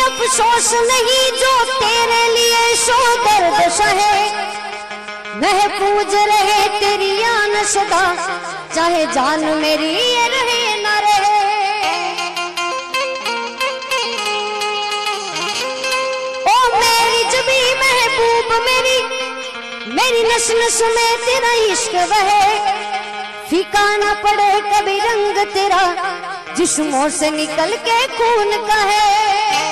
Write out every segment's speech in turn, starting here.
अफसोस नहीं जो तेरे लिए सो दर्द सहे, महफूज रहे तेरी आन सदा, चाहे जान मेरी ये रहे न रहे। ओ मेरी जबी महबूब मेरी, मेरी नस नस में तेरा इश्क बहे, फीका न पड़े कभी रंग तेरा, जिस्मों से निकल के खून का है।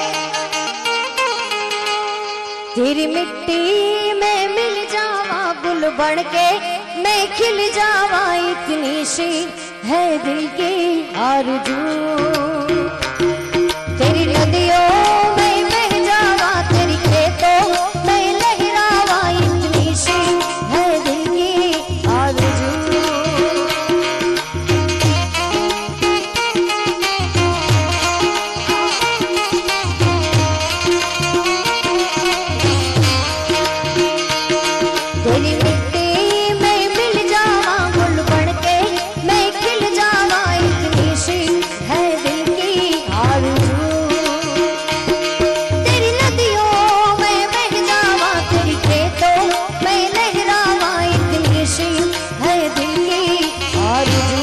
तेरी मिट्टी में मिल जावा गुल बन के, मैं खिल जावा, इतनी सी है दिल की आरज़ू। तेरी नदियों में बह जावा, तेरी खेतों में लहरावा, इतनी सी है दिल की आरज़ू। तेरी मिट्टी में मिल जावा गुल बन के, मैं खिल जावा, इतनी सी है दिल की आरज़ू। तेरी नदियों में बह जावा, तेरी खेतों में लहरावा, इतनी सी है दिल की आरज़ू।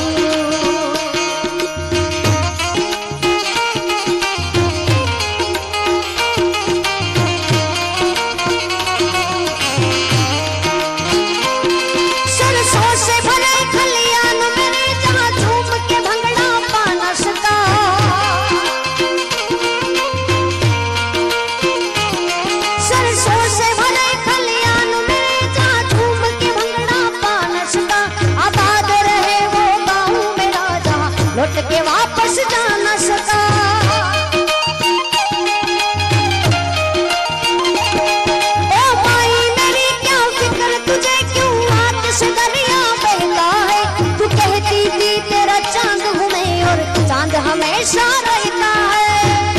सरसों से भरे खलियान मेरे, जहाँ झूम के भंगड़ा पा न सका। सरसों से भरे खलियान मेरे, जहाँ झूम के भंगड़ा पा न सका। आबाद रहे वो गाँव मेरा, जहाँ लौट के वापस जा न सका। ओ माई मेरी क्या फिक्र तुझे, क्यों हाथ से दरिया बहता है। तू कहती थी तेरा चांद हूँ मैं, और चांद हमेशा रहता है।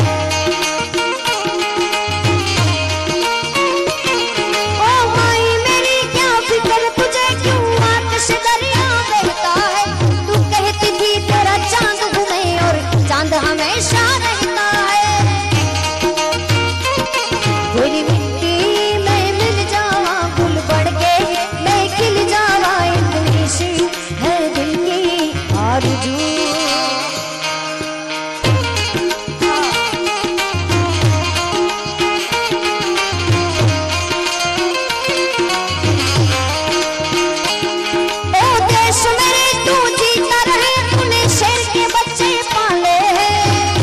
ओ माई मेरी क्या फिक्र तुझे, क्यों हाथ से दरिया बहता है। तू कहती थी तेरा चांद हूँ मैं, और चांद हमेशा रहता है। तेरी मिट्टी में मिल जावा गुल बढ़ के, मैं खिल जावा, इतनी सी है दिल की आरज़ू। ओ देश मेरे तू जीता रहे, तूने शेर के बच्चे पाले हैं।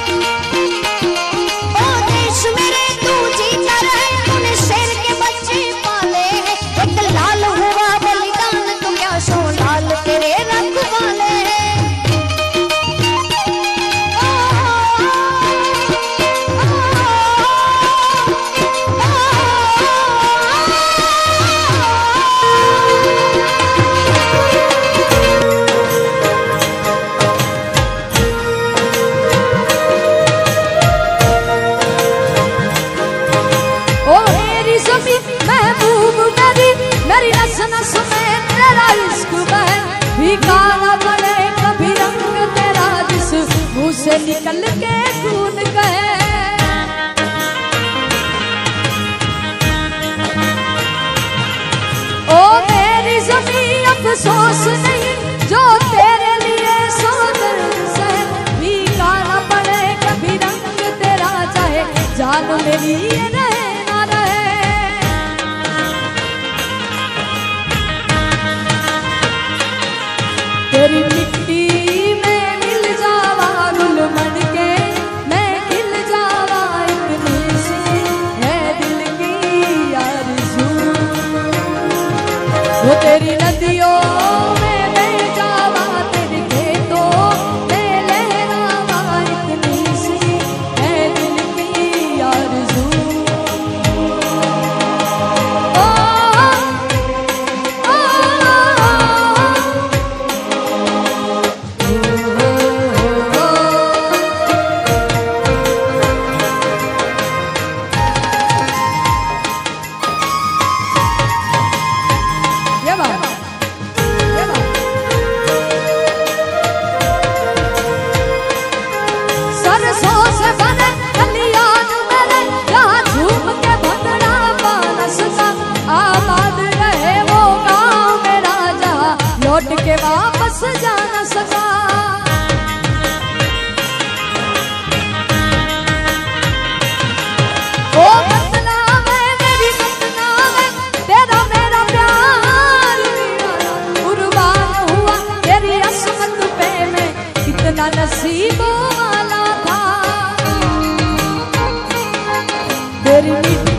ओ देश मेरे तू जीता रहे, तूने शेर के बच्चे पाले हैं। एक लाल हुआ बलिदान तो क्या सो लाल तेरे रखवाले हैं। ओ मेरी ज़मीं महबूब मेरी, मेरी नस नस में तेरा इश्क बहे, फीका न पड़े कभी रंग तेरा, जिस मुँह से निकल के खून कहे। ओ मेरी ज़मीं अफसोस नहीं जो तेरे लिए सो दर्द सहे, फीका न पड़े कभी रंग तेरा, चाहे जान मेरी ये रहे न रहे। तेरी मिट्टी में मिल जावा गुल बन के, मैं खिल जावा, इतनी सी है दिल की आरज़ू। वो तेरी नदियों में बह जावा, तेरे खेतों में लहरावा, इतनी सी है दिल की आरज़ू। ओ, ओ, ये बात बड़ी मीठी